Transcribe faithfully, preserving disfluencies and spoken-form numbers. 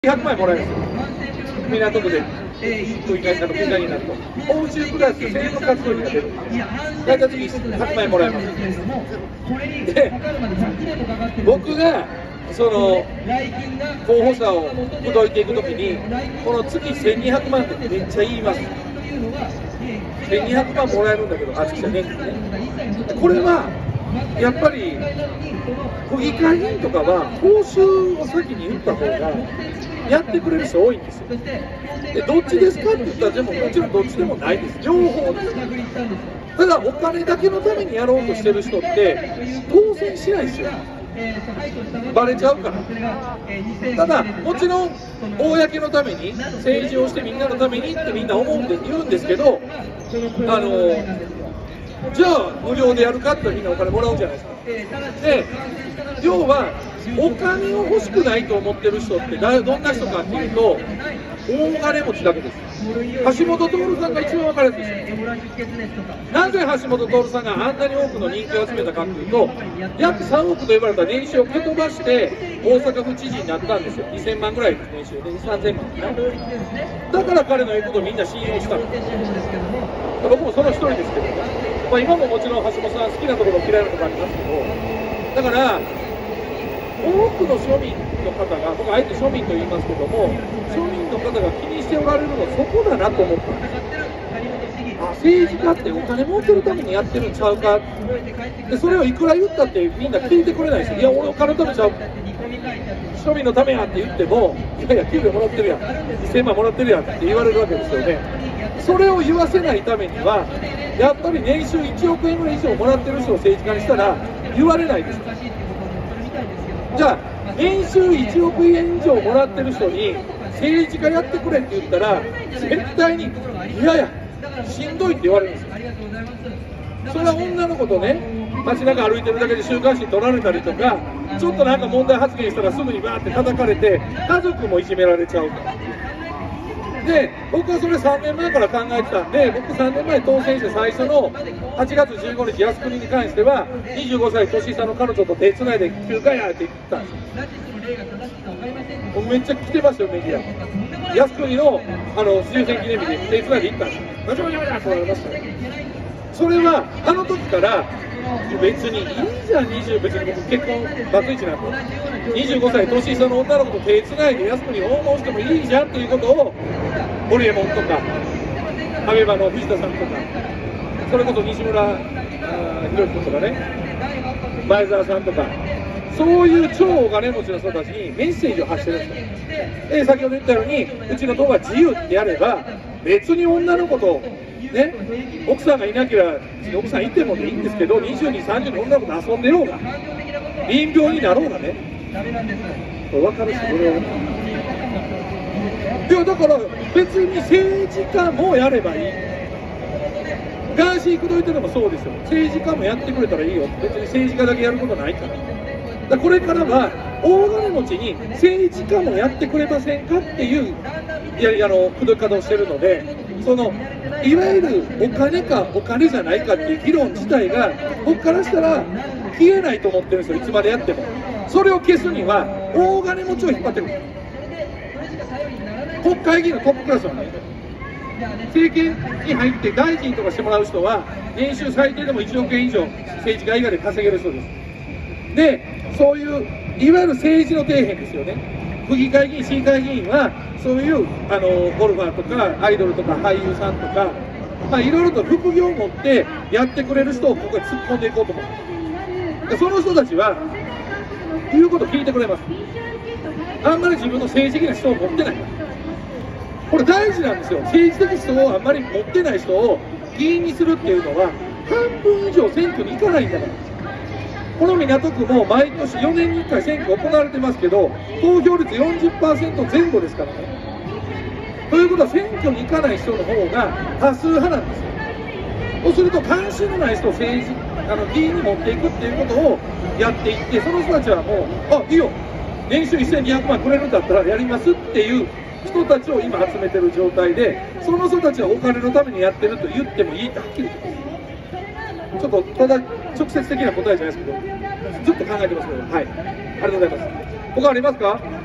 ひゃくまんえんもらえるんですよ、港区で区議会になると、報酬プラス政務活動費が出る、大体月ひゃくまんえんもらえます。で、僕がその候補者を口説いていくときに、この月せんにひゃくまんってめっちゃ言います。せんにひゃくまんもらえるんだけど、あっちじゃねえ、これはやっぱり区議会議員とかは報酬を先に言った方がやってくれる人多いんですよ。でどっちですかって言ったら、でももちろんどっちでもないです。両方です。ただお金だけのためにやろうとしてる人って当選しないですよ、バレちゃうから。ただもちろん公のために政治をしてみんなのためにってみんな思うんで言うんですけど、あのじゃあ無料でやるかってみんなお金もらうじゃないですか。で要はお金を欲しくないと思ってる人ってどんな人かっていうと、大金持ちだけです。橋本徹さんが一番分かりやすいです。なぜ橋本徹さんがあんなに多くの人気を集めたかっていうと、約さんおくと言われた年収を蹴飛ばして大阪府知事になったんですよ。にせんまんぐらい年収でさんぜんまんかな。だから彼の言うことをみんな信用したんです。僕もその一人ですけど、まあ、今ももちろん橋本さん好きなところ嫌いなところありますけど、だから多くの庶民の方が、僕はあえて庶民と言いますけども、庶民の方が気にしておられるのはそこだなと思ったんです。あ、政治家ってお金儲けるためにやってるんちゃうかで、それをいくら言ったってみんな聞いてくれないですよ。いや俺お金のためちゃう、庶民のためやって言っても、いやいや給料もらってるやん、にせんまんもらってるやんって言われるわけですよね。それを言わせないためにはやっぱり年収いちおくえんぐらい以上もらってる人を政治家にしたら言われないです。じゃあ年収いちおくえん以上もらってる人に政治家やってくれって言ったら絶対にいやいやしんどいって言われるんですよ。それは女の子とね街中歩いてるだけで週刊誌に撮られたりとか、ちょっとなんか問題発言したらすぐにバーって叩かれて家族もいじめられちゃうから。で僕はそれさんねんまえから考えてたんで、僕さんねんまえ当選して最初のはちがつじゅうごにち靖国に関してはにじゅうごさい年下の彼女と手つないで休暇やって言ったんですよ。めっちゃ来てますよメディア。靖国のあの終戦記念日で手つないで行ったんですよ。ガチャガチャガチャって言われましたよ。それはあの時から別にいいじゃん、にじゅう別に僕結婚バツイチなんでにじゅうごさい年下の女の子と手つないで靖国を訪問してもいいじゃんっていうことをホリエモンとかアベマの藤田さんとか、それこそ西村博之君とかね、前澤さんとか、そういう超お金持ちの人たちにメッセージを発してるんですよ。で先ほど言ったようにうちの党が自由ってやれば別に女の子とね、奥さんがいなきゃ奥さんいてもでいいんですけど、にじゅうに、さんじゅうの女の子と遊んでようが貧病になろうがね、これ分かるし、これはいやだから別に政治家もやればいい。ガーシー口説いてるのもそうですよ。政治家もやってくれたらいいよ。別に政治家だけやることないから。だからこれからは大金持ちに政治家もやってくれませんかっていういやいやの口説き方をしてるので、そのいわゆるお金かお金じゃないかっていう議論自体が僕からしたら消えないと思ってるんですよ。いつまでやってもそれを消すには大金持ちを引っ張ってくる。国会議員のトップクラスはね、政権に入って大臣とかしてもらう人は年収最低でもいちおくえん以上政治家以外で稼げる人です。でそういういわゆる政治の底辺ですよね。府議会議員、市議会議員はそういうあのゴルファーとかアイドルとか俳優さんとか、まあ、いろいろと副業を持ってやってくれる人をここへ突っ込んでいこうと思う。その人たちは言うこと聞いてくれます。あんまり自分の政治的な人を持ってない。これ大事なんですよ。政治的人をあんまり持ってない人を議員にするっていうのは半分以上選挙に行かないんだから。この港区も毎年よねんにいっかい選挙行われてますけど、投票率 よんじゅっパーセント 前後ですからね。ということは選挙に行かない人の方が多数派なんですよ。そうすると関心のない人を政治あの議員に持っていくっていうことをやっていって、その人たちはもうあいいよ年収せんにひゃくまんくれるんだったらやりますっていう人たちを今集めてる状態で、その人たちはお金のためにやってると言ってもいいってはっきり言ってます。ちょっとただ直接的な答えじゃないですけど、ずっと考えてますけど、はい、ありがとうございます。他ありますか？